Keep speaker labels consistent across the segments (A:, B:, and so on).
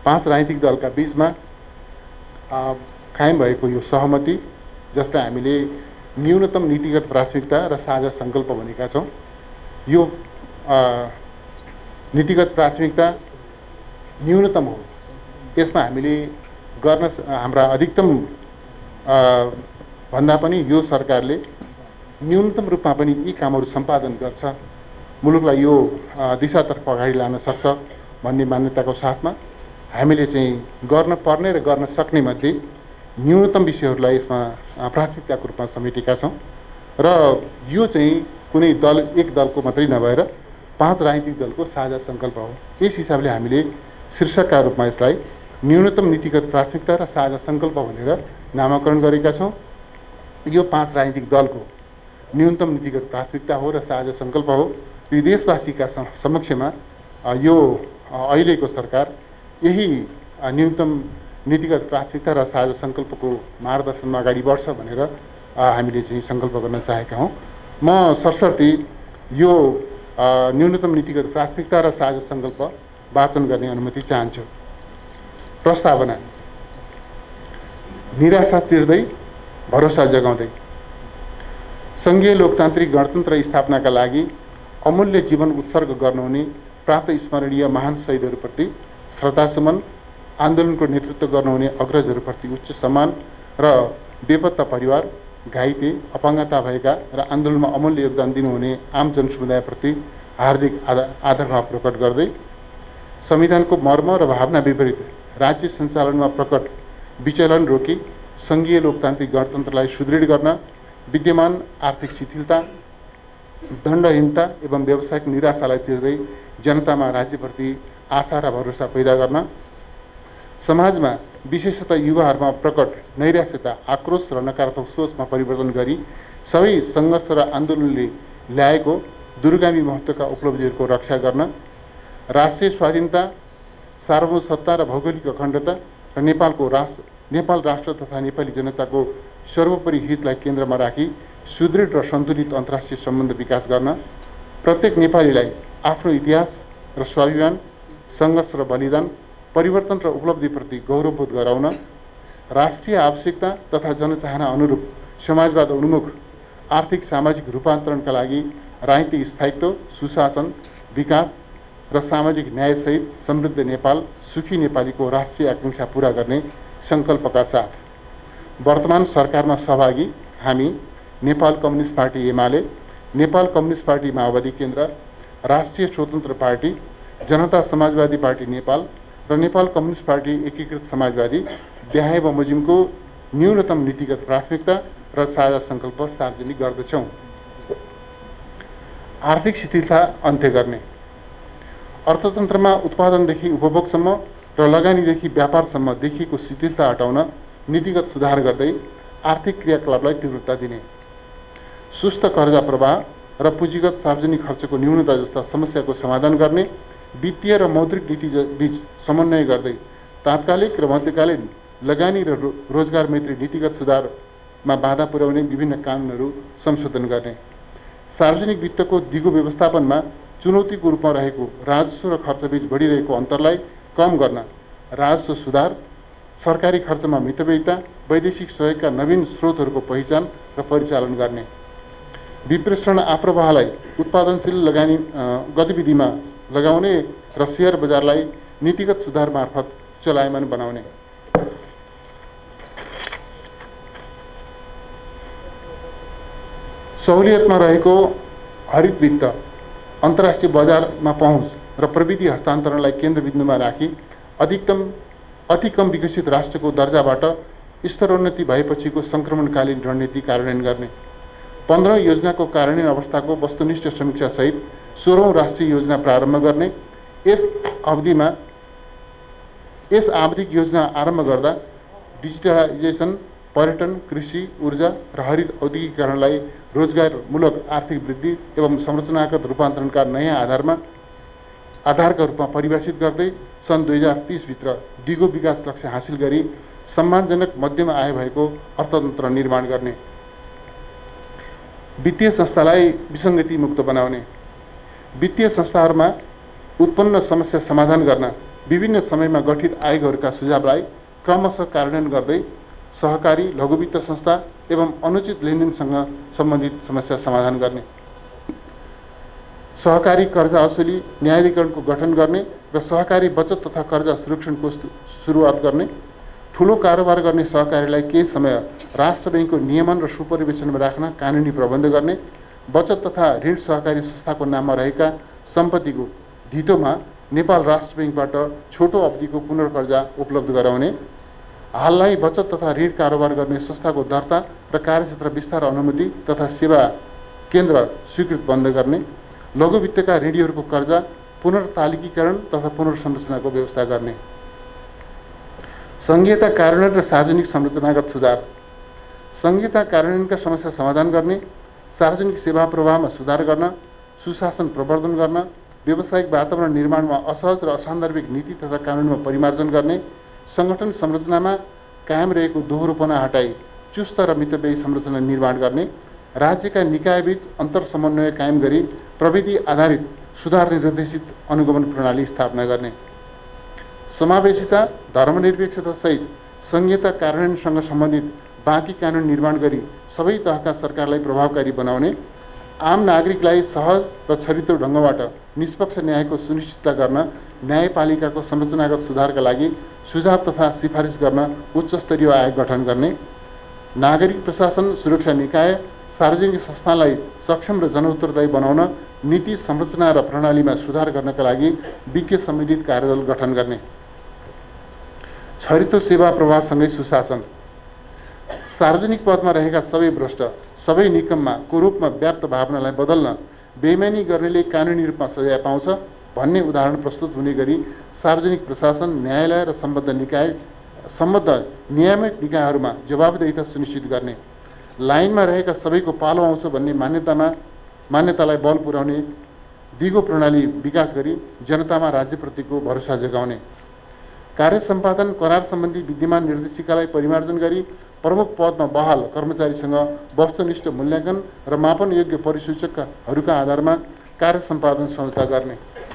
A: 5 राजनीतिक दलका बीचमा कायम भएको यो सहमति जसलाई हामीले न्यूनतम नीतिगत प्राथमिकता र साझा सङ्कल्प भनेका छौँ। यो नीतिगत प्राथमिकता न्यूनतम हो। यसमा हामीले गर्न हाम्रा अधिकतम भन्दा पनि यो सरकारले न्यूनतम रूपमा पनि यी कामहरू सम्पादन गर्छ, मुलुकलाई यो दिशातर्फ अगाडि लान सक्छ भन्ने मान्यताको साथमा हामीले चाहिँ गर्न पर्ने र गर्न सक्ने मध्ये न्यूनतम विषयहरूलाई यसमा प्राथमिकताको रूपमा समेटेका छौँ र यो चाहिँ कुनै दल एक दलको मात्रै नभएर 5 राजनीतिक दलको साझा सङ्कल्प हो। यस हिसाबले हामीले शीर्षकका रूपमा यसलाई न्यूनतम नीतिगत प्राथमिकता र साझा सङ्कल्प भनेर नामाकरण गरेका छौँ। यो 5 राजनीतिक दलको न्यूनतम नीतिगत प्राथमिकता हो र साझा सङ्कल्प हो। यो देशवासीका समक्षमा यो अहिलेको सरकार यही न्यूनतम नीतिगत प्राथमिकता र साझा सङ्कल्पको मार्गदर्शनमा अगाडि बढ्छ भनेर हामीले चाहिँ सङ्कल्प गर्न चाहेका हौँ। म सरसर्ती यो न्यूनतम नीतिगत प्राथमिकता र साझा सङ्कल्प वाचन गर्ने अनुमति चाहन्छु। प्रस्तावना। निराशा चिर्दै भरोसा जगाउँदै सङ्घीय लोकतान्त्रिक गणतन्त्र स्थापनाका लागि अमूल्य जीवन उत्सर्ग गर्नुहुने प्रात स्मरणीय महान शहीदहरूप्रति श्रद्धासुमन, आन्दोलनको नेतृत्व गर्नुहुने अग्रजहरूप्रति उच्च सम्मान र बेपत्ता परिवार, घाइते, अपाङ्गता भएका र आन्दोलनमा अमूल्य योगदान दिनुहुने आम जनसमुदायप्रति हार्दिक आदरभाव प्रकट गर्दै संविधानको मर्म र भावना विपरीत राज्य सञ्चालनमा प्रकट विचलन रोकी सङ्घीय लोकतान्त्रिक गणतन्त्रलाई सुदृढ गर्न विद्यमान आर्थिक शिथिलता, दण्डहीनता एवं व्यावसायिक निराशालाई चिर्दै जनतामा राज्यप्रति आशा र भरोसा पैदा गर्न, समाजमा विशेषतः युवाहरूमा प्रकट नैराश्यता, आक्रोश र नकारात्मक सोचमा परिवर्तन गरी सबै सङ्घर्ष र आन्दोलनले ल्याएको दूरगामी महत्त्वका उपलब्धिहरूको रक्षा गर्न, राष्ट्रिय स्वाधीनता, सार्वभौमसत्ता र भौगोलिक अखण्डता र नेपाल राष्ट्र तथा नेपाली जनताको सर्वोपरि हितलाई केन्द्रमा राखी सुदृढ र सन्तुलित अन्तर्राष्ट्रिय सम्बन्ध विकास गर्न, प्रत्येक नेपालीलाई आफ्नो इतिहास र स्वाभिमान, सङ्घर्ष र बलिदान, परिवर्तन र उपलब्धिप्रति गौरवबोध गराउन, राष्ट्रिय आवश्यकता तथा जनचाहना अनुरूप समाजवाद उन्मुख आर्थिक सामाजिक रूपान्तरणका लागि राजनीतिक स्थायित्व, सुशासन, विकास र सामाजिक न्यायसहित समृद्ध नेपाल, सुखी नेपालीको राष्ट्रिय आकाङ्क्षा पूरा गर्ने सङ्कल्पका साथ वर्तमान सरकारमा सहभागी हामी नेपाल कम्युनिस्ट पार्टी एमाले, नेपाल कम्युनिस्ट पार्टी माओवादी केन्द्र, राष्ट्रिय स्वतन्त्र पार्टी, जनता समाजवादी पार्टी नेपाल र नेपाल कम्युनिस्ट पार्टी एकीकृत समाजवादी देहाय बमोजिमको न्यूनतम नीतिगत प्राथमिकता र साझा सङ्कल्प सार्वजनिक गर्दछौँ। आर्थिक शिथिलता अन्त्य गर्ने। अर्थतन्त्रमा उत्पादनदेखि उपभोगसम्म र लगानीदेखि व्यापारसम्म देखिएको शिथिलता हटाउन नीतिगत सुधार गर्दै आर्थिक क्रियाकलापलाई तीव्रता दिने, सुस्त कर्जा प्रवाह र पुँजीगत सार्वजनिक खर्चको न्यूनता जस्ता समस्याको समाधान गर्ने, वित्तीय र मौद्रिक नीति बीच समन्वय गर्दै तात्कालिक र मध्यकालीन लगानी र रोजगार मैत्री नीतिगत सुधारमा बाधा पुर्याउने विभिन्न कानुनहरू संशोधन गर्ने, सार्वजनिक वित्तको दिगो व्यवस्थापनमा चुनौतीको रूपमा रहेको राजस्व र खर्चबीच बढिरहेको अन्तरलाई कम गर्न, राजस्व सुधार, सरकारी खर्चमा मितव्ययिता, वैदेशिक सहयोगका नवीन स्रोतहरूको पहिचान र परिचालन गर्ने, विप्रेषण आप्रवाहलाई उत्पादनशील लगानी गतिविधिमा लगाउने र सेयर बजारलाई नीतिगत सुधार मार्फत चलायमान बनाउने, सहुलियतमा रहेको हरित वित्त, अन्तर्राष्ट्रिय बजारमा पहुँच र प्रविधि हस्तान्तरणलाई केन्द्रबिन्दुमा राखी अति कम विकसित राष्ट्रको दर्जाबाट स्तरोन्नति भएपछिको सङ्क्रमणकालीन रणनीति कार्यान्वयन गर्ने, 15औं योजनाको कार्यान्वयन अवस्थाको वस्तुनिष्ठ समीक्षासहित 16औं राष्ट्रिय योजना प्रारम्भ गर्ने, यस आवधिक योजना आरम्भ गर्दा डिजिटलाइजेसन, पर्यटन, कृषि, ऊर्जा र हरित औद्योगिकीकरणलाई रोजगारमूलक आर्थिक वृद्धि एवं संरचनागत रूपान्तरणका नयाँ आधारका रूपमा परिभाषित गर्दै सन् 2030 भित्र दिगो विकास लक्ष्य हासिल गरी सम्मानजनक मध्यम आय भएको अर्थतन्त्र निर्माण गर्ने, वित्तीय संस्थालाई विसङ्गति मुक्त बनाउने, वित्तीय संस्थाहरूमा उत्पन्न समस्या समाधान गर्न विभिन्न समयमा गठित आयोगहरूका सुझावलाई क्रमशः कार्यान्वयन गर्दै सहकारी लघु वित्त संस्था एवं अनुचित लेनदेनसँग सम्बन्धित समस्या समाधान गर्ने, सहकारी कर्जा असुली न्यायाधिकरणको गठन गर्ने र सहकारी बचत तथा कर्जा सुरक्षणको सुरुवात गर्ने, ठुलो कारोबार गर्ने सहकारीलाई केही समय राष्ट्र बैंकको नियमन र सुपरिवेशनमा राख्न कानुनी प्रबन्ध गर्ने, बचत तथा ऋण सहकारी संस्थाको नाममा रहेका सम्पत्तिको धितोमा नेपाल राष्ट्र बैंकबाट छोटो अवधिको पुनर्कर्जा उपलब्ध गराउने, हाललाई बचत तथा ऋण कारोबार गर्ने संस्थाको दर्ता र कार्यक्षेत्र विस्तार अनुमति तथा सेवा केन्द्र स्वीकृत बन्द गर्ने, लघु वित्तका ऋणीहरूको कर्जा पुनर्तालिकीकरण तथा पुनर्संरचनाको व्यवस्था गर्ने, संघीयता कार्यान्वयन र सार्वजनिक संरचनागत सुधार, संघीयता कार्यान्वयनका समस्या समाधान गर्ने, सार्वजनिक सेवा प्रवाहमा सुधार गर्न, सुशासन प्रवर्धन गर्न, व्यावसायिक वातावरण निर्माणमा असहज र असान्दर्भिक नीति तथा कानुनमा परिमार्जन गर्ने, संगठन संरचनामा कायम रहेको दोहोरोपना हटाई चुस्त र मितव्ययी संरचना निर्माण गर्ने, राज्यका निकायबीच अन्तर समन्वय कायम गरी प्रविधि आधारित सुधार निर्देशित अनुगमन प्रणाली स्थापना गर्ने, समावेशिता धर्मनिरपेक्षता सहित संघीयता कार्यान्वयनसँग सम्बन्धित बाँकी कानुन निर्माण गरी सबै तहका सरकारलाई प्रभावकारी बनाउने, आम नागरिकलाई सहज र छरितो ढङ्गबाट निष्पक्ष न्यायको सुनिश्चितता गर्न न्यायपालिकाको संरचनागत सुधारका लागि सुझाव तथा सिफारिस गर्न उच्च स्तरीय आयोग गठन गर्ने, नागरिक प्रशासन सुरक्षा निकाय सार्वजनिक संस्थालाई सक्षम र जनउत्तरदायी बनाउन नीति संरचना र प्रणालीमा सुधार गर्नका लागि विज्ञ सम्मिलित कार्यदल गठन गर्ने, छरितो सेवा प्रवाहसँगै सुशासन, सार्वजनिक पदमा रहेका सबै भ्रष्ट सबै निकममा कुरूपमा व्याप्त भावनालाई बदल्न बेइमानी गर्नेले कानुनी रूपमा सजाय पाउँछ भन्ने उदाहरण प्रस्तुत हुने गरी सार्वजनिक प्रशासन न्यायालय र सम्बद्ध नियामक निकायहरूमा जवाबदेहिता सुनिश्चित गर्ने, लाइनमा रहेका सबैको पालो आउँछ भन्ने मान्यतालाई बल पुर्याउने दिगो प्रणाली विकास गरी जनतामा राज्यप्रतिको भरोसा जगाउने, कार्य सम्पादन करार सम्बन्धी विद्यमान निर्देशिकालाई परिमार्जन गरी प्रमुख पदमा बहाल कर्मचारीसँग वस्तुनिष्ठ मूल्याङ्कन र मापन योग्य परिसूचकहरूका आधारमा कार्य सम्पादन संस्था गर्ने,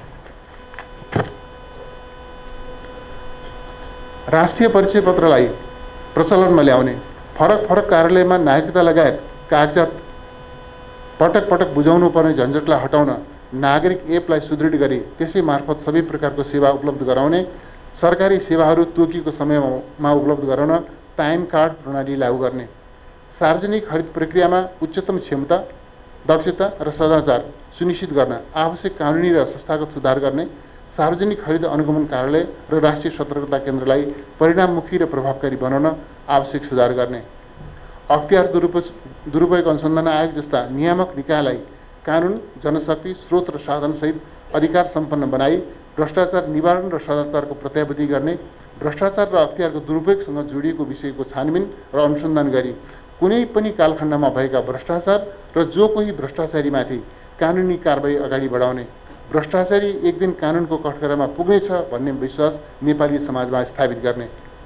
A: राष्ट्रिय परिचय पत्रलाई प्रचलनमा ल्याउने, फरक फरक कार्यालयमा नागरिकता लगायत कागजात पटक पटक बुझाउनु पर्ने झन्झटलाई हटाउन नागरिक एपलाई सुदृढ गरी त्यसै मार्फत सबै प्रकारको सेवा उपलब्ध गराउने, सरकारी सेवाहरू तोकिएको समयमा उपलब्ध गराउन टाइम कार्ड प्रणाली लागू गर्ने, सार्वजनिक खरिद प्रक्रियामा उच्चतम क्षमता दक्षता र सदाचार सुनिश्चित गर्न आवश्यक कानुनी र संस्थागत सुधार गर्ने, सार्वजनिक खरिद अनुगमन कार्यालय र राष्ट्रिय सतर्कता केन्द्रलाई परिणाममुखी र प्रभावकारी बनाउन आवश्यक सुधार गर्ने, अख्तियार दुरुपयोग अनुसन्धान आयोग जस्ता नियामक निकायलाई कानुन जनशक्ति स्रोत र साधनसहित अधिकार सम्पन्न बनाई भ्रष्टाचार निवारण र सदाचारको प्रत्याभूति गर्ने, भ्रष्टाचार र अख्तियारको दुरुपयोगसँग जोडिएको विषयको छानबिन र अनुसन्धान गरी कुनै पनि कालखण्डमा भएका भ्रष्टाचार र जो कोही भ्रष्टाचारीमाथि कानुनी कारबाही अगाडि बढाउने, भ्रष्टाचारी एक दिन कानुनको कठघरामा पुग्नेछ भन्ने विश्वास नेपाली समाजमा स्थापित गर्ने,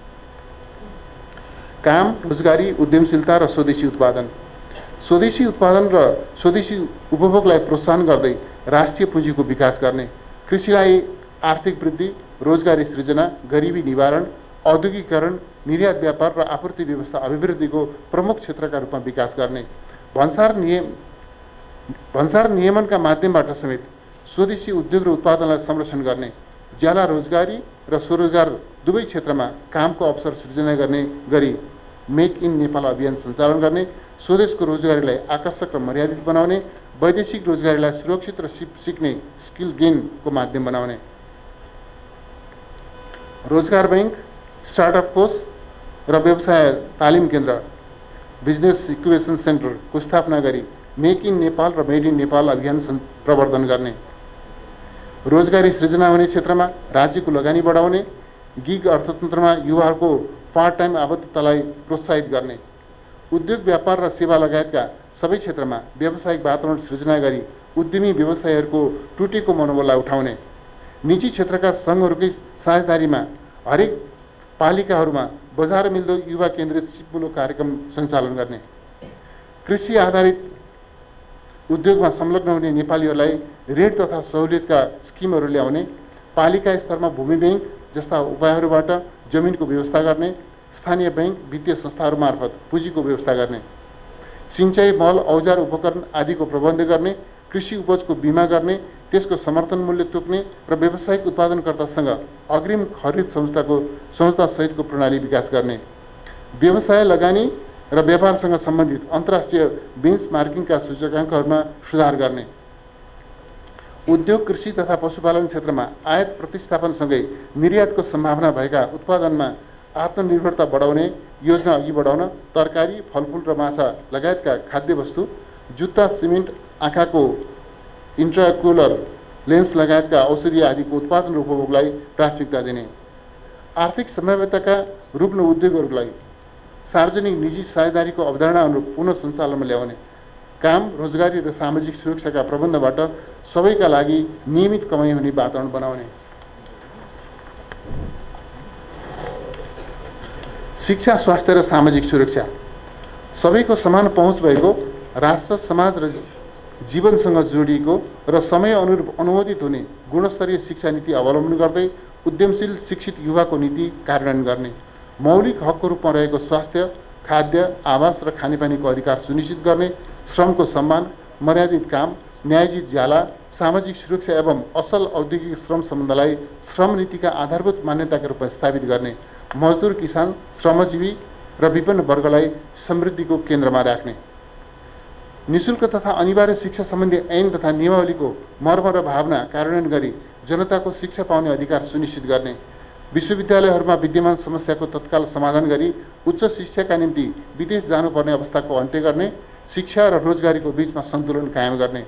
A: काम रोजगारी उद्यमशीलता र स्वदेशी उत्पादन र स्वदेशी उपभोगलाई प्रोत्साहन गर्दै राष्ट्रिय पुँजीको विकास गर्ने, कृषिलाई आर्थिक वृद्धि रोजगारी सृजना गरिबी निवारण औद्योगिकीकरण निर्यात व्यापार र आपूर्ति व्यवस्था अभिवृद्धिको प्रमुख क्षेत्रका रूपमा विकास गर्ने, भन्सार नियमनका माध्यमबाट समेत स्वदेशी उद्योग र उत्पादनलाई संरक्षण गर्ने, ज्याला रोजगारी र स्वरोजगार दुवै क्षेत्रमा कामको अवसर सृजना गर्ने गरी मेक इन नेपाल अभियान सञ्चालन गर्ने, स्वदेशको रोजगारीलाई आकर्षक र मर्यादित बनाउने, वैदेशिक रोजगारीलाई सुरक्षित र सिक्ने स्किल गेनको माध्यम बनाउने, रोजगार बैंक स्टार्टअप कोष र व्यवसाय तालिम केन्द्र बिजनेस इक्युबेसन सेन्टरको स्थापना गरी मेक इन नेपाल र मेड इन नेपाल अभियान प्रवर्धन गर्ने, रोजगारी सृजना हुने क्षेत्रमा राज्यको लगानी बढाउने, गिग अर्थतन्त्रमा युवाहरूको पार्ट टाइम आबद्धतालाई प्रोत्साहित गर्ने, उद्योग व्यापार र सेवा लगायतका सबै क्षेत्रमा व्यावसायिक वातावरण सृजना गरी उद्यमी व्यवसायीहरूको टुटेको मनोबललाई उठाउने, निजी क्षेत्रका सङ्घहरूकै साझेदारीमा हरेक पालिकाहरूमा बजार मिल्दो युवा केन्द्रित सिपमूलक कार्यक्रम सञ्चालन गर्ने, कृषि आधारित उद्योगमा संलग्न हुने नेपालीहरूलाई ऋण तथा सहुलियतका स्किमहरू ल्याउने, पालिका स्तरमा भूमि बैंक जस्ता उपायहरूबाट जमिनको व्यवस्था गर्ने, स्थानीय बैंक वित्तीय संस्थाहरू मार्फत पुँजीको व्यवस्था गर्ने, सिंचाई मल औजार उपकरण आदिको प्रबन्ध गर्ने, कृषि उपजको बिमा गर्ने, त्यसको समर्थन मूल्य तोक्ने र व्यावसायिक उत्पादनकर्तासँग अग्रिम खरिद संस्था सहितको प्रणाली विकास गर्ने, व्यवसाय लगानी र व्यापारसँग सम्बन्धित अन्तर्राष्ट्रिय बेन्चमार्किङका सूचकाङ्कहरूमा सुधार गर्ने, उद्योग कृषि तथा पशुपालन क्षेत्रमा आयात प्रतिस्थापनसँगै निर्यातको सम्भावना भएका उत्पादनमा आत्मनिर्भरता बढाउने योजना अघि बढाउन तरकारी, फलफुल र माछा लगायतका खाद्यवस्तु, जुत्ता, सिमेन्ट, आँखाको इन्ट्राक्युलर लेन्स लगायतका औषधि आदिको उत्पादन र उपभोगलाई प्राथमिकता दिने, आर्थिक सम्भाव्यताका रूपमा उद्योगहरूलाई सार्वजनिक निजी साझेदारीको अवधारणा अनुरूप पुनः सञ्चालनमा ल्याउने, काम, रोजगारी र सामाजिक सुरक्षाका प्रबन्धबाट सबैका लागि नियमित कमाइ हुने वातावरण बनाउने, शिक्षा, स्वास्थ्य र सामाजिक सुरक्षा, सबैको समान पहुँच भएको, राष्ट्र, समाज र जीवनसँग जोडिएको र समय अनुरूप अनुमोदित हुने गुणस्तरीय शिक्षा नीति अवलम्बन गर्दै उद्यमशील शिक्षित युवाको नीति कार्यान्वयन गर्ने, मौलिक हकको रूपमा रहेको स्वास्थ्य, खाद्य, आवास र खानेपानीको अधिकार सुनिश्चित गर्ने, श्रमको सम्मान, मर्यादित काम, न्यायोचित ज्याला, सामाजिक सुरक्षा एवं असल औद्योगिक श्रम सम्बन्धलाई श्रम नीतिका आधारभूत मान्यताका रूपमा स्थापित गर्ने, मजदुर, किसान, श्रमजीवी र विभिन्न वर्गलाई समृद्धिको केन्द्रमा राख्ने, निःशुल्क तथा अनिवार्य शिक्षा सम्बन्धी ऐन तथा नियमावलीको मर्म र भावना कार्यान्वयन गरी जनताको शिक्षा पाउने अधिकार सुनिश्चित गर्ने, विश्वविद्यालयहरूमा विद्यमान समस्याको तत्काल समाधान गरी उच्च शिक्षाका निम्ति विदेश जानुपर्ने अवस्थाको अन्त्य गर्ने, शिक्षा र रोजगारीको बीचमा सन्तुलन कायम गर्ने,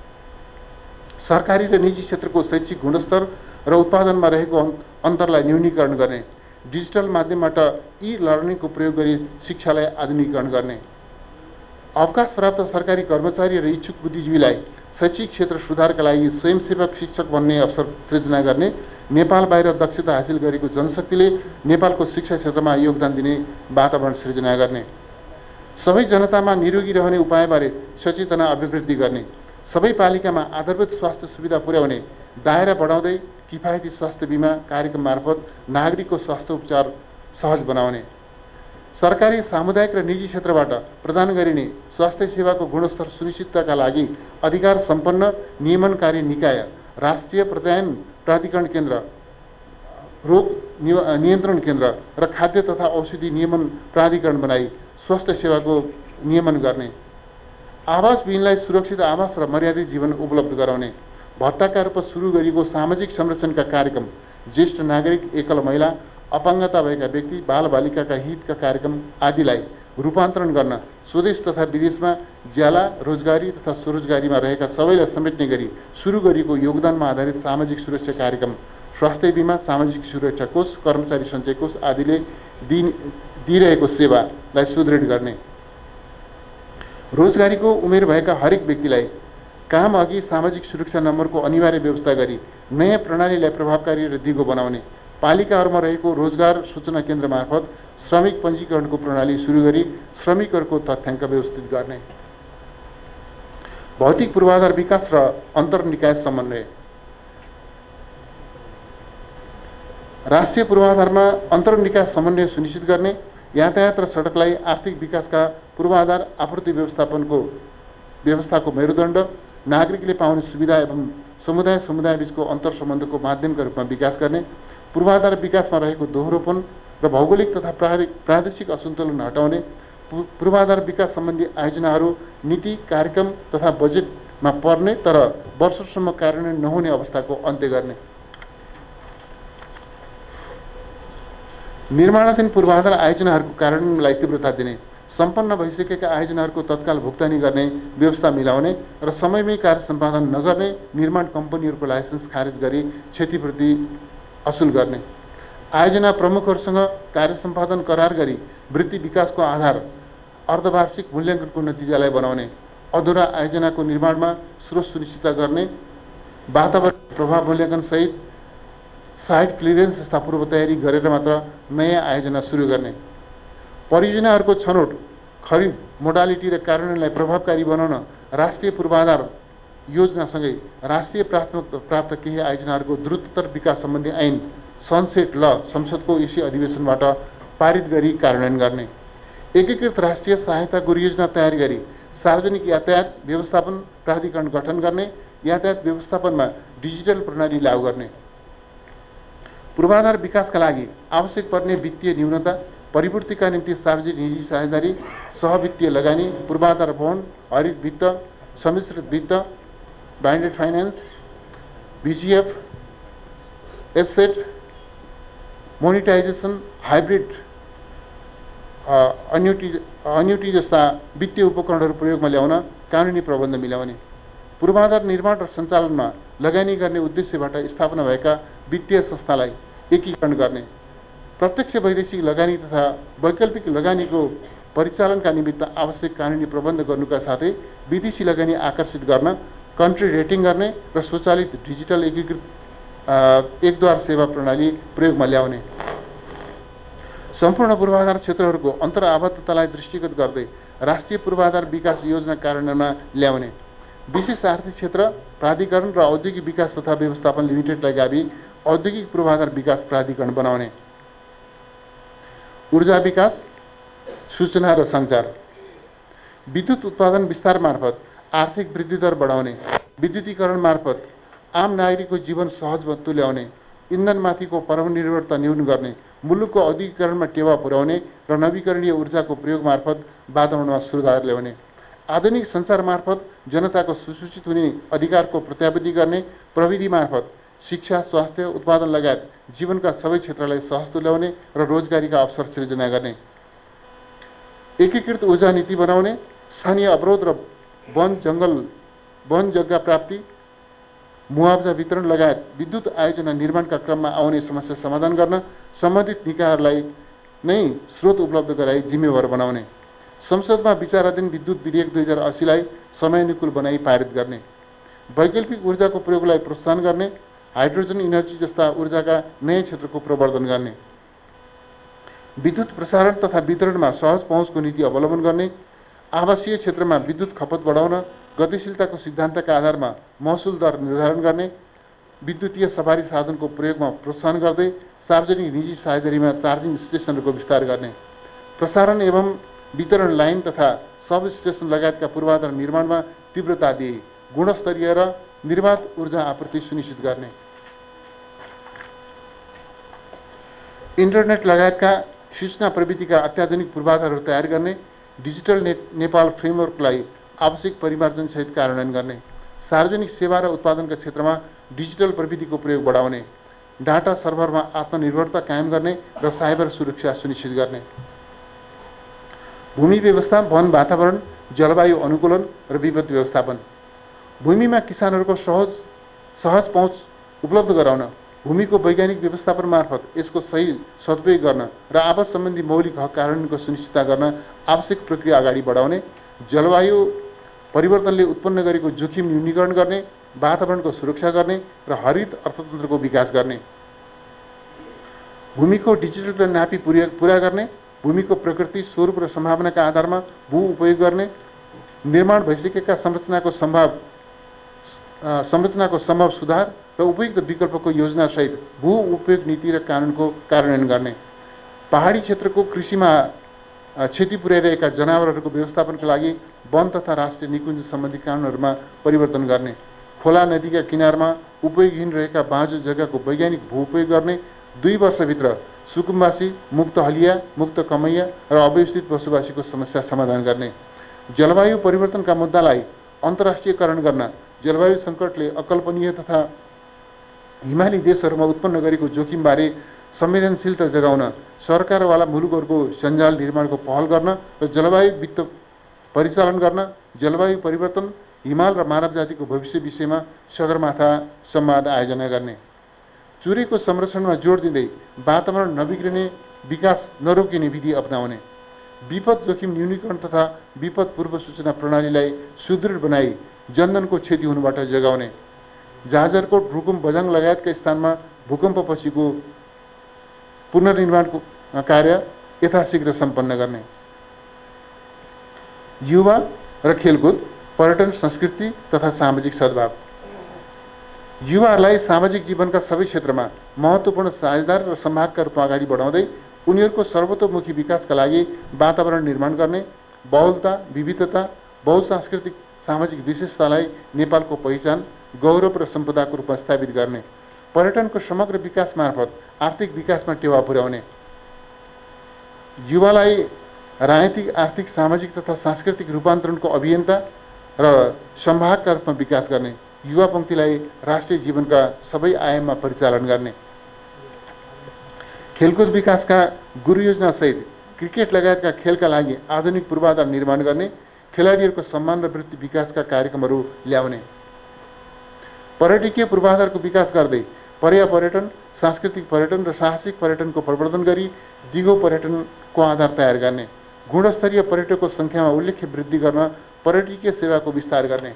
A: सरकारी र निजी क्षेत्रको शैक्षिक गुणस्तर र उत्पादनमा रहेको अन्तरलाई न्यूनीकरण गर्ने, डिजिटल माध्यमबाट ई-लर्निङको प्रयोग गरी शिक्षालाई आधुनिकीकरण गर्ने, अवकाश प्राप्त सरकारी कर्मचारी र इच्छुक बुद्धिजीवीलाई शैक्षिक क्षेत्र सुधारका लागि स्वयंसेवक शिक्षक बन्ने अवसर सृजना गर्ने, नेपाल बाहिर दक्षता हासिल गरेको जनशक्तिले नेपालको शिक्षा क्षेत्रमा योगदान दिने वातावरण सृजना गर्ने, सबै जनतामा निरोगी रहने उपायबारे सचेतना अभिवृद्धि गर्ने, सबै पालिकामा आधारभूत स्वास्थ्य सुविधा पुर्याउने दायरा बढाउँदै किफायती स्वास्थ्य बिमा कार्यक्रम मार्फत नागरिकको स्वास्थ्य उपचार सहज बनाउने, सरकारी, सामुदायिक र निजी क्षेत्रबाट प्रदान गरिने स्वास्थ्य सेवाको गुणस्तर सुनिश्चितताका लागि अधिकार सम्पन्न नियमनकारी निकाय, राष्ट्रिय प्रत्यायन प्राधिकरण केन्द्र, रोग नियन्त्रण केन्द्र र खाद्य तथा औषधि नियमन प्राधिकरण बनाई स्वास्थ्य सेवाको नियमन गर्ने, आवास विहीनलाई सुरक्षित आवास र मर्यादित जीवन उपलब्ध गराउने, भत्ताका रूपमा सुरु गरिएको सामाजिक संरक्षणका कार्यक्रम, ज्येष्ठ नागरिक, एकल महिला, अपाङ्गता भएका व्यक्ति, बालबालिकाका हितका कार्यक्रम आदिलाई रूपान्तरण गर्न स्वदेश तथा विदेशमा ज्याला, रोजगारी तथा स्वरोजगारीमा रहेका सबैलाई समेट्ने गरी सुरु गरिएको योगदानमा आधारित सामाजिक सुरक्षा कार्यक्रम, स्वास्थ्य बिमा, सामाजिक सुरक्षा कोष, कर्मचारी सञ्चय कोष आदिले दिइरहेको सेवालाई सुदृढ गर्ने, रोजगारीको उमेर भएका हरेक व्यक्तिलाई काम अघि सामाजिक सुरक्षा नम्बरको अनिवार्य व्यवस्था गरी नयाँ प्रणालीलाई प्रभावकारी र दिगो बनाउने, पालिकाहरूमा रहेको रोजगार सूचना केन्द्र मार्फत श्रमिक पञ्जीकरणको प्रणाली सुरु गरी श्रमिकहरूको तथ्याङ्क व्यवस्थित गर्ने, भौतिक पूर्वाधार विकास र अन्तर्निकाय समन्वय, राष्ट्रिय पूर्वाधारमा अन्तर्निकाय समन्वय सुनिश्चित गर्ने, यातायात र सडकलाई आर्थिक विकासका पूर्वाधार आपूर्ति व्यवस्थाको मेरुदण्ड, नागरिकले पाउने सुविधा एवं समुदाय बीचको अन्तर सम्बन्धको माध्यमका रूपमा विकास गर्ने, पूर्वाधार विकासमा रहेको दोहोरोपन र भौगोलिक तथा प्रादेशिक असन्तुलन हटाउने, पूर्वाधार विकास सम्बन्धी आयोजनाहरू नीति, कार्यक्रम तथा बजेटमा पर्ने तर वर्षसम्म कार्यान्वयन नहुने अवस्थाको अन्त्य गर्ने, निर्माणाधीन पूर्वाधार आयोजनाहरूको कार्यान्वयनलाई तीव्रता दिने, सम्पन्न भइसकेका आयोजनाहरूको तत्काल भुक्तानी गर्ने व्यवस्था मिलाउने र समयमै कार्य सम्पादन नगर्ने निर्माण कम्पनीहरूको लाइसेन्स खारेज गरी क्षतिपूर्ति असुल गर्ने, आयोजना प्रमुखहरूसँग कार्य सम्पादन करार गरी वृत्ति विकासको आधार अर्धवार्षिक मूल्याङ्कनको नतिजालाई बनाउने, अधुरा आयोजनाको निर्माणमा स्रोत सुनिश्चित गर्ने, वातावरण प्रभाव मूल्याङ्कन सहित साइट क्लियरेन्स जस्ता पूर्व तयारी गरेर मात्र नयाँ आयोजना सुरु गर्ने, परियोजनाहरूको छनौट, खरिद, मोडालिटी र कार्यान्वयनलाई प्रभावकारी बनाउन राष्ट्रिय पूर्वाधार योजनासँगै राष्ट्रिय प्राथमिकता प्राप्त केही आयोजनाहरूको द्रुततर विकास सम्बन्धी ऐन सनसेट ल संसदको यसै अधिवेशनबाट पारित गरी कार्यान्वयन गर्ने, एकीकृत राष्ट्रिय सहायता योजना तयार गरी सार्वजनिक यातायात व्यवस्थापन प्राधिकरण गठन गर्ने, यातायात व्यवस्थापनमा डिजिटल प्रणाली लागू गर्ने, पूर्वाधार विकासका लागि आवश्यक पर्ने वित्तीय न्यूनता परिपूर्तिका निम्ति सार्वजनिक निजी साझेदारी, सहवित्तीय लगानी, पूर्वाधार बोन्ड, हरित वित्त, सम्मिश्रित वित्त, blended finance, VGF, asset monetisation, hybrid annuity जस्ता वित्तीय उपकरणहरू प्रयोगमा ल्याउन कानुनी प्रबन्ध मिलाउने, पूर्वाधार निर्माण र सञ्चालनमा लगानी गर्ने उद्देश्यबाट स्थापना भएका वित्तीय संस्थालाई एकीकरण गर्ने, प्रत्यक्ष वैदेशिक लगानी तथा वैकल्पिक लगानीको परिचालनका निमित्त आवश्यक कानुनी प्रबन्ध गर्नुका साथै विदेशी लगानी आकर्षित गर्न कन्ट्री रेटिङ गर्ने र स्वचालित डिजिटल एकीकृत एकद्वार सेवा प्रणाली प्रयोगमा ल्याउने, सम्पूर्ण पूर्वाधार क्षेत्रहरूको अन्तर्आबद्धतालाई दृष्टिगत गर्दै राष्ट्रिय पूर्वाधार विकास योजना कार्यान्वयनमा ल्याउने, विशेष आर्थिक क्षेत्र प्राधिकरण र औद्योगिक विकास तथा व्यवस्थापन लिमिटेडलाई गावी औद्योगिक पूर्वाधार विकास प्राधिकरण बनाउने, ऊर्जा विकास, सूचना र सञ्चार, विद्युत उत्पादन विस्तार मार्फत आर्थिक वृद्धि दर बढाउने, विद्युतीकरण मार्फत आम नागरिकको जीवन सहज तुल्याउने, इन्धनमाथिको परनिर्भरता न्यून गर्ने, मुलुकको औद्योगिकरणमा टेवा पुर्याउने र नवीकरणीय ऊर्जाको प्रयोग मार्फत वातावरणमा सुधार ल्याउने, आधुनिक सञ्चार मार्फत जनताको सुसूचित हुने अधिकारको प्रत्याभूति गर्ने, प्रविधि मार्फत शिक्षा, स्वास्थ्य, उत्पादन लगायत जीवनका सबै क्षेत्रलाई सहज तुल्याउने र रोजगारीका अवसर सृजना गर्ने, एकीकृत ऊर्जा नीति बनाउने, स्थानीय अवरोध र वन जग्गा प्राप्ति, मुआवजा वितरण लगायत विद्युत आयोजना निर्माणका क्रममा आउने समस्या समाधान गर्न सम्बन्धित निकायहरूलाई नै स्रोत उपलब्ध गराई जिम्मेवार बनाउने, संसदमा विचाराधीन विद्युत विधेयक 2080लाई समयानुकूल बनाई पारित गर्ने, वैकल्पिक ऊर्जाको प्रयोगलाई प्रोत्साहन गर्ने, हाइड्रोजन इनर्जी जस्ता ऊर्जाका नयाँ क्षेत्रको प्रवर्धन गर्ने, विद्युत प्रसारण तथा वितरणमा सहज पहुँचको नीति अवलम्बन गर्ने, आवासीय क्षेत्रमा विद्युत खपत बढाउन गतिशीलताको सिद्धान्तका आधारमा महसुल दर निर्धारण गर्ने, विद्युतीय सवारी साधनको प्रयोगमा प्रोत्साहन गर्दै सार्वजनिक निजी साझेदारीमा चार्जिङ स्टेसनहरूको विस्तार गर्ने, प्रसारण एवं वितरण लाइन तथा सब स्टेसन लगायतका पूर्वाधार निर्माणमा तीव्रता दिए गुणस्तरीय र निर्वाध ऊर्जा आपूर्ति सुनिश्चित गर्ने, इन्टरनेट लगायतका सूचना प्रविधिका अत्याधुनिक पूर्वाधारहरू तयार गर्ने, डिजिटल नेपाल फ्रेमवर्कलाई आवश्यक परिमार्जनसहित कार्यान्वयन गर्ने, सार्वजनिक सेवा र उत्पादनका क्षेत्रमा डिजिटल प्रविधिको प्रयोग बढाउने, डाटा सर्भरमा आत्मनिर्भरता कायम गर्ने र साइबर सुरक्षा सुनिश्चित गर्ने, भूमि व्यवस्था, वन वातावरण, जलवायु अनुकूलन र विपद व्यवस्थापन, भूमिमा किसानहरूको सहज पहुँच उपलब्ध गराउन, भूमिको वैज्ञानिक व्यवस्थापन मार्फत यसको सही सदुपयोग गर्न र आवास सम्बन्धी मौलिक हक कार्यान्वयनको सुनिश्चितता गर्न आवश्यक प्रक्रिया अगाडि बढाउने, जलवायु परिवर्तनले उत्पन्न गरेको जोखिम न्यूनीकरण गर्ने, वातावरणको सुरक्षा गर्ने र हरित अर्थतन्त्रको विकास गर्ने, भूमिको डिजिटल नापी पुरा गर्ने, भूमिको प्रकृति, स्वरूप र सम्भावनाका आधारमा भू उपयोग गर्ने, निर्माण भइसकेका संरचनाको सम्भव सुधार र उपयुक्त विकल्पको योजनासहित भू उपयोग नीति र कानुनको कार्यान्वयन गर्ने, पहाडी क्षेत्रको कृषिमा क्षति पुर्याइरहेका जनावरहरूको व्यवस्थापनका लागि वन तथा राष्ट्रिय निकुञ्ज सम्बन्धी कानुनहरूमा परिवर्तन गर्ने, खोला नदीका किनारमा उपयोगहीन रहेका बाँझो जग्गाको वैज्ञानिक भू उपयोग गर्ने, 2 वर्षभित्र सुकुम्बासी, मुक्त हलिया, मुक्त कमैया र अव्यवस्थित बसोबासीको समस्या समाधान गर्ने, जलवायु परिवर्तनका मुद्दालाई अन्तर्राष्ट्रियकरण गर्न, जलवायु सङ्कटले अकल्पनीय तथा हिमाली देशहरूमा उत्पन्न गरेको जोखिमबारे संवेदनशीलता जगाउन सरकारवाला मुलुकहरूको सञ्जाल निर्माणको पहल गर्न र जलवायु वित्त परिचालन गर्न, जलवायु परिवर्तन, हिमाल र मानव जातिको भविष्य विषयमा सगरमाथा संवाद आयोजना गर्ने, चुरेको संरक्षणमा जोड दिँदै वातावरण नबिग्रिने, विकास नरोकिने विधि अपनाउने, विपद जोखिम न्यूनीकरण तथा विपद पूर्व सूचना प्रणालीलाई सुदृढ बनाई जनधनको क्षति हुनुबाट जगाउने, जाजरकोट, रुकुम, बझाङ लगायतका स्थानमा भूकम्पपछिको पुनर्निर्माणको कार्य यथाशीघ्र सम्पन्न गर्ने, युवा र खेलकुद, पर्यटन, संस्कृति तथा सामाजिक सद्भाव, युवाहरूलाई सामाजिक जीवनका सबै क्षेत्रमा महत्त्वपूर्ण साझेदार र संवादका रूपमा अगाडि बढाउँदै उनीहरूको सर्वतोमुखी विकासका लागि वातावरण निर्माण गर्ने, बहुलता, विविधता, बहुसांस्कृतिक सामाजिक विशेषतालाई नेपालको पहिचान, गौरव र सम्पदाको रूपमा स्थापित गर्ने, पर्यटनको समग्र विकास मार्फत आर्थिक विकासमा टेवा पुर्याउने, युवालाई राजनीतिक, आर्थिक, सामाजिक तथा सांस्कृतिक रूपान्तरणको अभियन्ता र संवाहकका रूपमा विकास गर्ने, युवा पङ्क्तिलाई राष्ट्रिय जीवनका सबै आयाममा परिचालन गर्ने, खेलकुद विकासका गुरु योजनासहित क्रिकेट लगायतका खेलका लागि आधुनिक पूर्वाधार निर्माण गर्ने, खेलाडीहरूको सम्मान र वृत्ति विकासका कार्यक्रमहरू ल्याउने, पर्यटकीय पूर्वाधारको विकास गर्दै पर्यापर्यटन, सांस्कृतिक पर्यटन र साहसिक पर्यटनको प्रवर्धन गरी दिगो पर्यटनको आधार तयार गर्ने, गुणस्तरीय पर्यटकको सङ्ख्यामा उल्लेख्य वृद्धि गर्न पर्यटकीय सेवाको विस्तार गर्ने,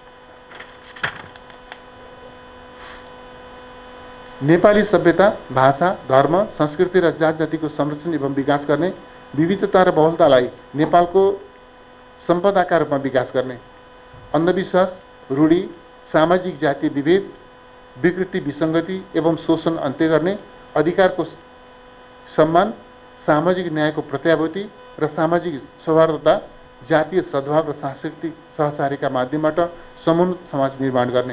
A: नेपाली सभ्यता, भाषा, धर्म, संस्कृति र जात जातिको संरक्षण एवं विकास गर्ने, विविधता र बहुलतालाई नेपालको सम्पदाका रूपमा विकास गर्ने, अन्धविश्वास, रूढी, सामाजिक जातीय विभेद, विकृति, विसङ्गति एवं शोषण अन्त्य गर्ने, अधिकारको सम्मान, सामाजिक न्यायको प्रत्याभूति र सामाजिक सौहार्दता, जातीय सद्भाव र सांस्कृतिक सहचारीका माध्यमबाट समुन्नत समाज निर्माण गर्ने,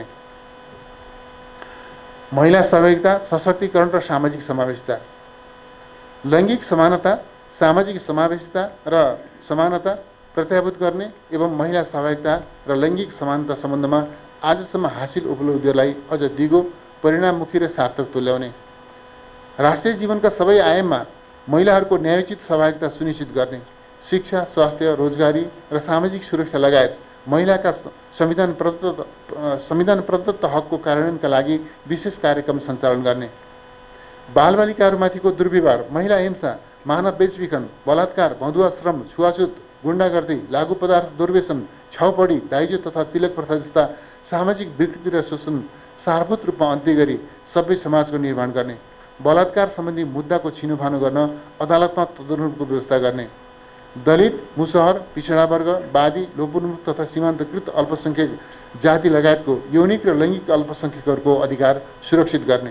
A: महिला सहभागिता, सशक्तिकरण र सामाजिक समावेशिता, लैङ्गिक समानता, सामाजिक समावेशिता र समानता प्रत्याभूत गर्ने एवं महिला सहभागिता र लैङ्गिक समानता सम्बन्धमा आजसम्म हासिल उपलब्धिहरूलाई अझ दिगो, परिणाममुखी र सार्थक तुल्याउने, राष्ट्रिय जीवनका सबै आयाममा महिलाहरूको न्यायोचित सहभागिता सुनिश्चित गर्ने, शिक्षा, स्वास्थ्य, रोजगारी र सामाजिक सुरक्षा लगायत महिलाका संविधान प्रदत्त हकको कार्यान्वयनका लागि विशेष कार्यक्रम सञ्चालन गर्ने, बालबालिकाहरूमाथिको दुर्व्यवहार, महिला हिंसा, मानव बेचबिखन, बलात्कार, भदुवा श्रम, छुवाछुत, गुण्डागर्दी, लागु पदार्थ दुर्व्यसन, छाउपडी, दाइजो तथा तिलक प्रथा जस्ता सामाजिक विकृति र शोषण सारभूत रूपमा अन्त्य गरी सभ्य समाजको निर्माण गर्ने, बलात्कार सम्बन्धी मुद्दाको छिनोफानो गर्न अदालतमा तदनुरूपको व्यवस्था गर्ने, दलित, मुसहर, पिछडा वर्ग, बादी, लोपोन्मुख तथा सीमान्तकृत अल्पसङ्ख्यक जाति लगायतको यौनिक र लैङ्गिक अल्पसङ्ख्यकहरूको अधिकार सुरक्षित गर्ने,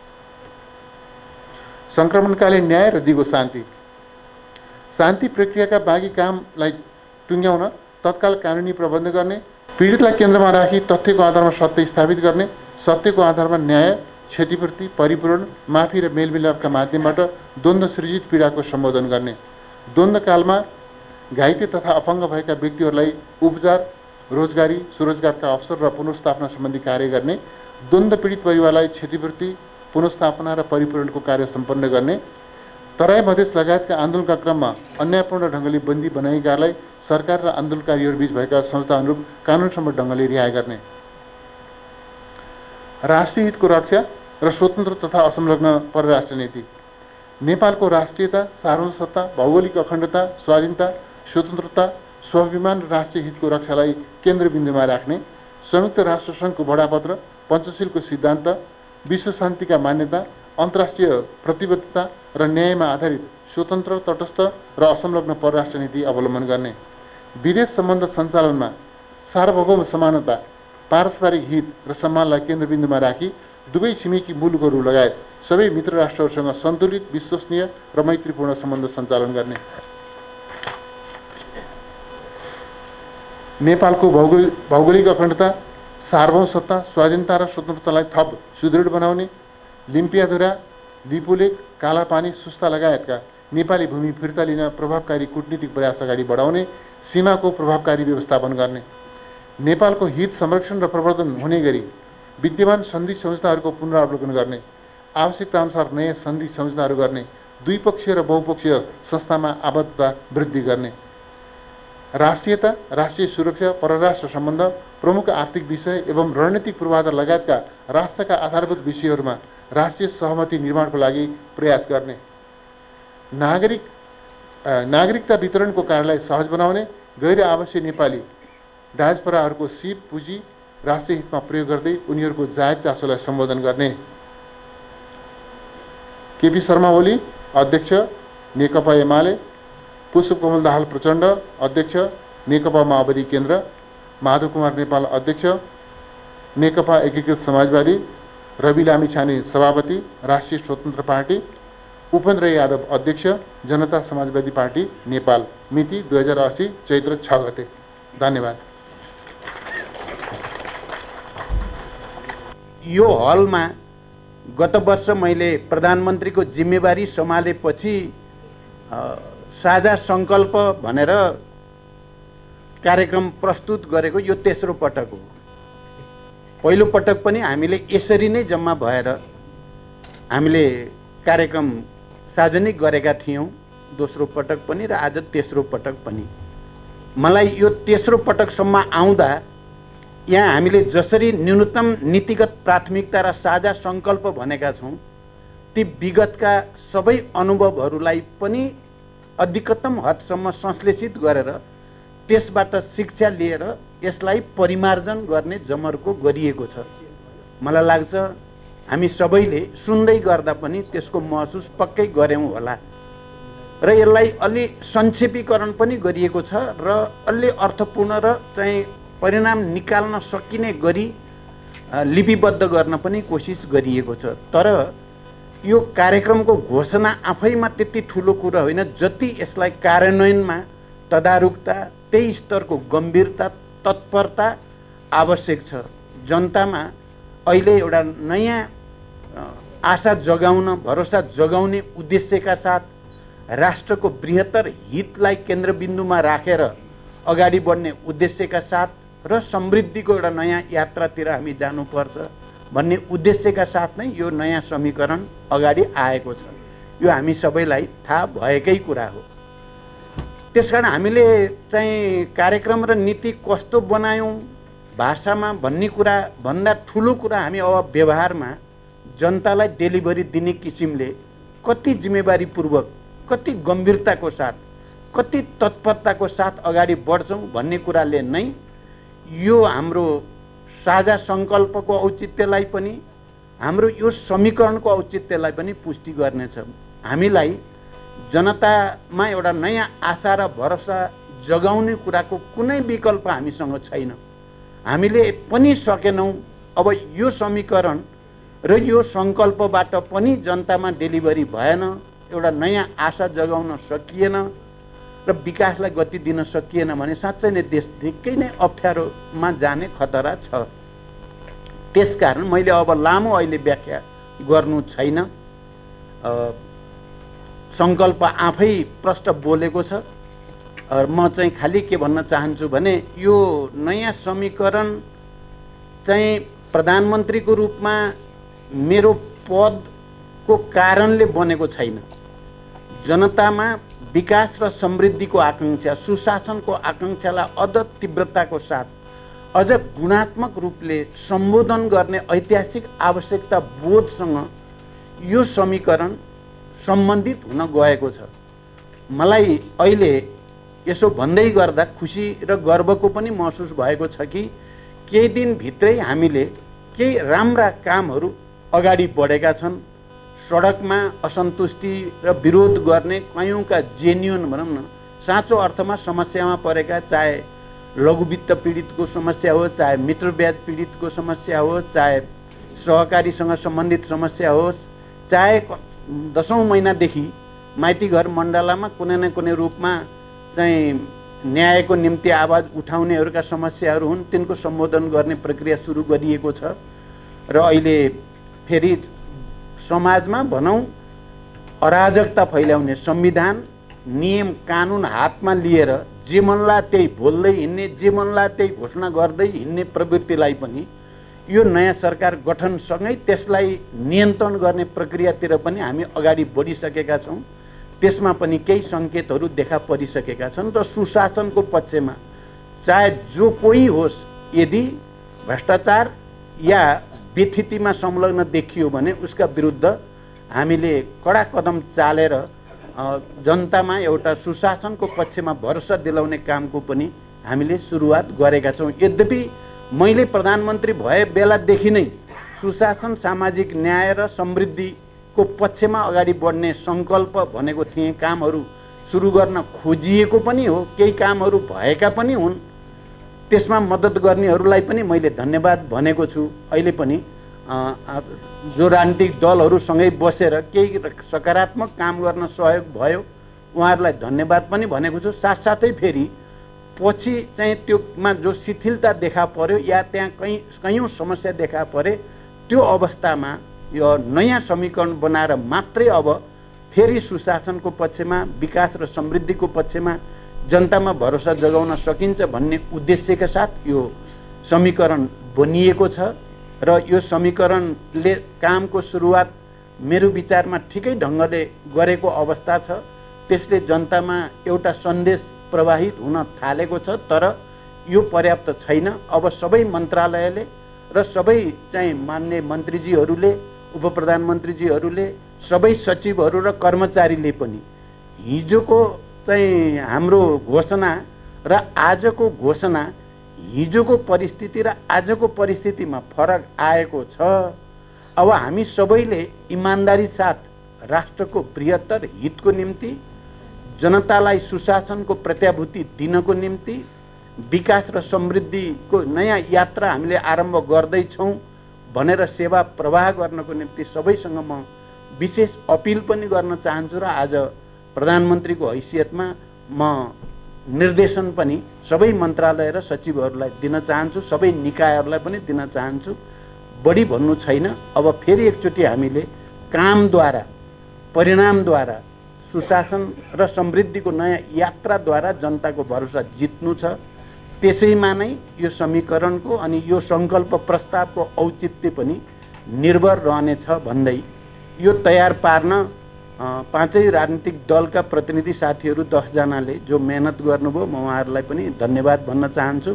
A: सङ्क्रमणकालीन न्याय र दिगो शान्ति, शान्ति प्रक्रियाका बाँकी कामलाई टुङ्ग्याउन तत्काल कानुनी प्रबन्ध गर्ने, पीडितलाई केन्द्रमा राखी तथ्यको आधारमा सत्य स्थापित गर्ने, सत्यको आधारमा न्याय, क्षतिपूर्ति, परिपूरण, माफी र मेलमिलापका माध्यमबाट द्वन्द्व सृजित पीडाको सम्बोधन गर्ने, द्वन्द्वकालमा घाइते तथा अपाङ्ग भएका व्यक्तिहरूलाई उपचार, रोजगारी, स्वरोजगारका अवसर र पुनर्स्थापना सम्बन्धी कार्य गर्ने, द्वन्द्व पीडित परिवारलाई क्षतिपूर्ति, पुनर्स्थापना र परिपूरणको कार्य सम्पन्न गर्ने, तराई मधेस लगायतका आन्दोलनका क्रममा अन्यायपूर्ण ढङ्गले बन्दी बनाइएकालाई सरकार र आन्दोलनकारीहरूबीच भएका समझौता अनुरूप कानुनसम्म ढङ्गले रिहाई गर्ने, राष्ट्रिय हितको रक्षा र स्वतन्त्र तथा असंलग्न परराष्ट्र नीति, नेपालको राष्ट्रियता, सार्वभौमसत्ता, भौगोलिक अखण्डता, स्वाधीनता, स्वतन्त्रता, स्वाभिमान र राष्ट्रिय हितको रक्षालाई केन्द्रबिन्दुमा राख्ने, संयुक्त राष्ट्रसङ्घको बडापत्र, पञ्चशीलको सिद्धान्त, विश्व शान्तिका मान्यता, अन्तर्राष्ट्रिय प्रतिबद्धता र न्यायमा आधारित स्वतन्त्र, तटस्थ र असंलग्न परराष्ट्र नीति अवलम्बन गर्ने, विदेश सम्बन्ध सञ्चालनमा सार्वभौम समानता, पारस्परिक हित र सम्मानलाई केन्द्रबिन्दुमा राखी दुवै छिमेकी मुलुकहरू लगायत सबै मित्र राष्ट्रहरूसँग सन्तुलित, विश्वसनीय र मैत्रीपूर्ण सम्बन्ध सञ्चालन गर्ने, नेपालको भौगोलिक अखण्डता, सार्वभौमसत्ता, स्वाधीनता र स्वतन्त्रतालाई थप सुदृढ बनाउने, लिम्पियाधुरा, लिपुलेक, कालापानी, सुस्ता लगायतका नेपाली भूमि फिर्ता लिन प्रभावकारी कूटनीतिक प्रयास अगाडि बढाउने, सीमाको प्रभावकारी व्यवस्थापन गर्ने, नेपालको हित संरक्षण र प्रवर्धन हुने गरी विद्यमान सन्धि सम्झौताहरूको पुनरावलोकन गर्ने, आवश्यकताअनुसार नयाँ सन्धि सम्झौताहरू गर्ने, द्विपक्षीय र बहुपक्षीय संस्थामा आबद्धता वृद्धि गर्ने, राष्ट्रियता, राष्ट्रिय सुरक्षा, परराष्ट्र सम्बन्ध, प्रमुख आर्थिक विषय एवं रणनीतिक पूर्वाधार लगायतका राष्ट्रका आधारभूत विषयहरूमा राष्ट्रिय सहमति निर्माणको लागि प्रयास गर्ने, नागरिकता वितरणको कार्यलाई सहज बनाउने, गैर आवासीय नेपाली डायस्पोराहरूको सिप पुँजी राष्ट्रिय हितमा प्रयोग गर्दै उनीहरूको जायज चासोलाई सम्बोधन गर्ने, केपी शर्मा ओली अध्यक्ष नेकपा एमाले, पुष्पकमल दाहाल प्रचण्ड अध्यक्ष नेकपा माओवादी केन्द्र, माधव कुमार नेपाल अध्यक्ष नेकपा एकीकृत समाजवादी, रवि लामिछाने सभापति, राष्ट्रिय स्वतन्त्र पार्टी, उपेन्द्र यादव अध्यक्ष, जनता समाजवादी पार्टी नेपाल, मिति 2080 चैत्र 6 गते। धन्यवाद।
B: यो हलमा गत वर्ष मैले प्रधानमन्त्रीको जिम्मेवारी सम्हालेपछि साझा सङ्कल्प भनेर कार्यक्रम प्रस्तुत गरेको यो तेस्रो पटक हो। पहिलो पटक पनि हामीले यसरी नै जम्मा भएर हामीले कार्यक्रम सार्वजनिक गरेका थियौँ, दोस्रो पटक पनि र आज तेस्रो पटक पनि। मलाई यो तेस्रो पटकसम्म आउँदा यहाँ हामीले जसरी न्यूनतम नीतिगत प्राथमिकता र साझा सङ्कल्प भनेका छौँ, ती विगतका सबै अनुभवहरूलाई पनि अधिकतम हदसम्म संश्लेषित गरेर त्यसबाट शिक्षा लिएर यसलाई परिमार्जन गर्ने जमर्को गरिएको छ। मलाई लाग्छ हामी सबैले सुन्दै गर्दा पनि त्यसको महसुस पक्कै गऱ्यौँ होला र यसलाई अलि संक्षेपीकरण पनि गरिएको छ र अलि अर्थपूर्ण र चाहिँ परिणाम निकाल्न सकिने गरी लिपिबद्ध गर्न पनि कोसिस गरिएको छ। तर यो कार्यक्रमको घोषणा आफैमा त्यति ठुलो कुरा होइन, जति यसलाई कार्यान्वयनमा तदारुकता, त्यही स्तरको गम्भीरता, तत्परता आवश्यक छ। जनतामा अहिले एउटा नयाँ आशा जगाउन, भरोसा जगाउने उद्देश्यका साथ राष्ट्रको बृहत्तर हितलाई केन्द्रबिन्दुमा राखेर अगाडि बढ्ने उद्देश्यका साथ र समृद्धिको एउटा नयाँ यात्रातिर हामी जानुपर्छ भन्ने उद्देश्यका साथ नै यो नयाँ समीकरण अगाडि आएको छ। यो हामी सबैलाई थाहा भएकै कुरा हो। त्यसकारण हामीले चाहिँ कार्यक्रम र नीति कस्तो बनायौँ भाषामा भन्ने कुरा भन्दा ठुलो कुरा हामी अब व्यवहारमा जनतालाई डेलिभरी दिने किसिमले कति जिम्मेवारीपूर्वक, कति गम्भीरताको साथ, कति तत्परताको साथ अगाडि बढ्छौँ भन्ने कुराले नै यो हाम्रो साझा सङ्कल्पको औचित्यलाई पनि, हाम्रो यो समीकरणको औचित्यलाई पनि पुष्टि गर्नेछ। हामीलाई जनतामा एउटा नयाँ आशा र भरोसा जगाउने कुराको कुनै विकल्प हामीसँग छैन। हामीले पनि सकेनौँ। अब यो समीकरण र यो सङ्कल्पबाट पनि जनतामा डेलिभरी भएन, एउटा नयाँ आशा जगाउन सकिएन र विकासलाई गति दिन सकिएन भने साँच्चै नै देश निकै नै अप्ठ्यारोमा जाने खतरा छ। त्यसकारण मैले अब लामो अहिले व्याख्या गर्नु छैन। सङ्कल्प आफै प्रष्ट बोलेको छ। म चाहिँ खालि के भन्न चाहन्छु भने यो नयाँ समीकरण चाहिँ प्रधानमन्त्रीको रूपमा मेरो पदको कारणले बनेको छैन। जनतामा विकास र समृद्धिको आकाङ्क्षा, सुशासनको आकाङ्क्षालाई अझ तीव्रताको साथ, अझ गुणात्मक रूपले सम्बोधन गर्ने ऐतिहासिक आवश्यकता बोधसँग यो समीकरण सम्बन्धित हुन गएको छ। मलाई अहिले यसो भन्दै गर्दा खुसी र गर्वको पनि महसुस भएको छ कि केही दिनभित्रै हामीले केही राम्रा कामहरू अगाडि बढेका छन्। सडकमा असन्तुष्टि र विरोध गर्ने कयौँका जेन्युन भनौँ न साँचो अर्थमा समस्यामा परेका, चाहे लघुवित्त पीडितको समस्या हो, चाहे मित्र ब्याज पीडितको समस्या हो, चाहे सहकारीसँग सम्बन्धित समस्या होस्, चाहे 10औं महिनादेखि माइती घर मण्डलामा कुनै न कुनै रूपमा चाहिँ न्यायको निम्ति आवाज उठाउनेहरूका समस्याहरू हुन्, तिनको सम्बोधन गर्ने प्रक्रिया सुरु गरिएको छ। र अहिले फेरि समाजमा भनौँ अराजकता फैलाउने, संविधान नियम कानुन हातमा लिएर जे मनला त्यही बोल्दै हिँड्ने, जे मनला त्यही घोषणा गर्दै हिँड्ने प्रवृत्तिलाई पनि यो नयाँ सरकार गठनसँगै त्यसलाई नियन्त्रण गर्ने प्रक्रियातिर पनि हामी अगाडि बढिसकेका छौँ। त्यसमा पनि केही सङ्केतहरू देखा परिसकेका छन् र सुशासनको पक्षमा चाहे जो कोही होस्, यदि भ्रष्टाचार या बेथितिमा संलग्न देखियो भने उसका विरुद्ध हामीले कडा कदम चालेर जनतामा एउटा सुशासनको पक्षमा भरोसा दिलाउने कामको पनि हामीले सुरुवात गरेका छौँ। यद्यपि मैले प्रधानमन्त्री भए बेलादेखि नै सुशासन, सामाजिक न्याय र समृद्धिको पक्षमा अगाडि बढ्ने सङ्कल्प भनेको थिएँ। कामहरू सुरु गर्न खोजिएको पनि हो, केही कामहरू भएका पनि हुन्। त्यसमा मद्दत गर्नेहरूलाई पनि मैले धन्यवाद भनेको छु। अहिले पनि जो राजनीतिक दलहरूसँगै बसेर केही सकारात्मक काम गर्न सहयोग भयो उहाँहरूलाई धन्यवाद पनि भनेको छु। साथसाथै फेरि पछि चाहिँ त्योमा जो शिथिलता देखा पर्यो या त्यहाँ कयौँ समस्या देखा परे त्यो अवस्थामा यो नयाँ समीकरण बनाएर मात्रै अब फेरि सुशासनको पक्षमा विकास र समृद्धिको पक्षमा जनतामा भरोसा जगाउन सकिन्छ भन्ने उद्देश्यका साथ यो समीकरण बनिएको छ र यो समीकरणले कामको सुरुवात मेरो विचारमा ठिकै ढङ्गले गरेको अवस्था छ। त्यसले जनतामा एउटा सन्देश प्रवाहित हुन थालेको छ, तर यो पर्याप्त छैन। अब सबै मन्त्रालयले र सबै चाहिँ मान्य मन्त्रीजीहरूले, उपप्रधानमन्त्रीजीहरूले, सबै सचिवहरू र कर्मचारीले पनि हिजोको चाहिँ हाम्रो घोषणा र आजको घोषणा, हिजोको परिस्थिति र आजको परिस्थितिमा फरक आएको छ। अब हामी सबैले इमानदारी साथ राष्ट्रको बृहत्तर हितको निम्ति, जनतालाई सुशासनको प्रत्याभूति दिनको निम्ति, विकास र समृद्धिको नयाँ यात्रा हामीले आरम्भ गर्दैछौँ भनेर सेवा प्रवाह गर्नको निम्ति सबैसँग म विशेष अपिल पनि गर्न चाहन्छु र आज प्रधानमन्त्रीको हैसियतमा म निर्देशन पनि सबै मन्त्रालय र सचिवहरूलाई दिन चाहन्छु, सबै निकायहरूलाई पनि दिन चाहन्छु। बढी भन्नु छैन। अब फेरि एकचोटि हामीले कामद्वारा, परिणामद्वारा, सुशासन र समृद्धिको नयाँ यात्राद्वारा जनताको भरोसा जित्नु छ। त्यसैमा नै यो समीकरणको अनि यो सङ्कल्प प्रस्तावको औचित्य पनि निर्भर रहनेछ भन्दै यो तयार पार्न पाँचै राजनीतिक दलका प्रतिनिधि साथीहरू 10 जनाले जो मेहनत गर्नुभयो म उहाँहरूलाई पनि धन्यवाद भन्न चाहन्छु।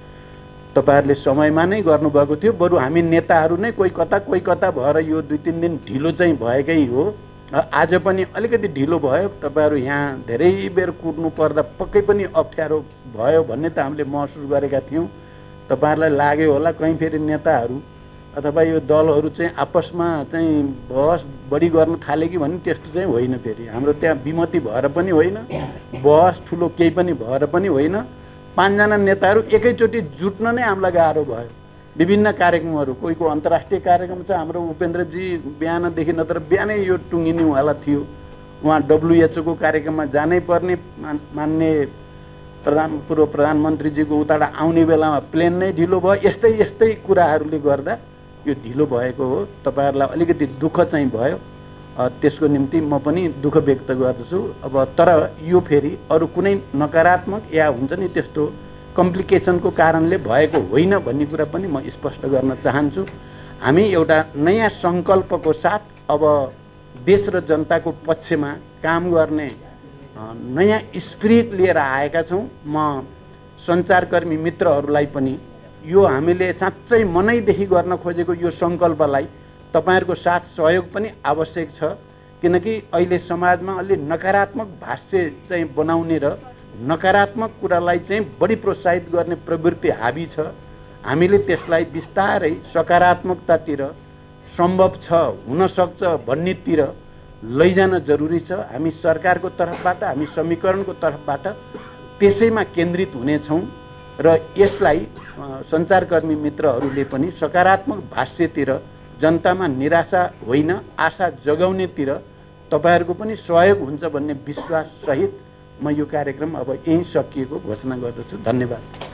B: तपाईहरुले समयमा नै गर्नुभएको थियो। बरु हामी नेताहरू नै कोही कता भएर यो 2-3 दिन ढिलो चाहिँ भएकै हो। आज पनि अलिकति ढिलो भयो। तपाईहरु यहाँ धेरै बेर कुर्नु पर्दा पक्कै पनि अप्ठ्यारो भयो भन्ने त हामीले महसुस गरेका थियौं। तपाईहरुलाई लाग्यो होला कहीं फेरि नेताहरू अथवा यो दलहरू चाहिँ आपसमा चाहिँ बहस बढी गर्न थाले कि भन्ने त्यस्तो चाहिँ होइन। फेरि हाम्रो त्यहाँ विमति भएर पनि होइन, बहस ठुलो केही पनि भएर पनि होइन। 5 जना नेताहरू एकैचोटि जुट्न नै हामीलाई गाह्रो भयो। विभिन्न कार्यक्रमहरू, कोहीको अन्तर्राष्ट्रिय कार्यक्रम छ, हाम्रो उपेन्द्रजी बिहानदेखि नत्र बिहानै यो टुङ्गिनेवाला थियो। उहाँ WHO को कार्यक्रममा जानै पर्ने, मान्य पूर्व प्रधानमन्त्रीजीको उताबाट आउने बेलामा प्लेन नै ढिलो भयो। यस्तै कुराहरूले गर्दा यो ढिलो भएको हो। तपाईहरुलाई अलिकति दुःख चाहिँ भयो, त्यसको निम्ति म पनि दुःख व्यक्त गर्दछु। अब तर यो फेरि अरु कुनै नकारात्मक या हुन्छ नि त्यस्तो कम्प्लिकेसनको कारणले भएको होइन भन्ने कुरा पनि म स्पष्ट गर्न चाहन्छु। हामी एउटा नयाँ संकल्पको साथ अब देश र जनताको पक्षमा काम गर्ने नयाँ स्पिरिट लिएर आएका छौं। म सञ्चारकर्मी मित्रहरूलाई पनि यो हामीले साँच्चै मनैदेखि गर्न खोजेको यो संकल्पलाई तपाईहरुको साथ सहयोग पनि आवश्यक छ। किनकि अहिले समाजमा अलि नकारात्मक भाष्य चाहिँ बनाउने र नकारात्मक कुरालाई चाहिँ बढी प्रोत्साहित गर्ने प्रवृत्ति हावी छ। हामीले त्यसलाई बिस्तारै सकारात्मकतातिर, सम्भव छ, हुन सक्छ भन्नेतिर लैजान जरुरी छ। हामी सरकारको तर्फबाट, हामी समीकरणको तर्फबाट त्यसैमा केन्द्रित हुनेछौं र यसलाई सञ्चारकर्मी मित्रहरूले पनि सकारात्मक भाष्यतिर, जनतामा निराशा होइन आशा जगाउनेतिर तपाईहरुको पनि सहयोग हुन्छ भन्ने विश्वास सहित म यो कार्यक्रम अब यही सकिएको घोषणा गर्दछु। धन्यवाद।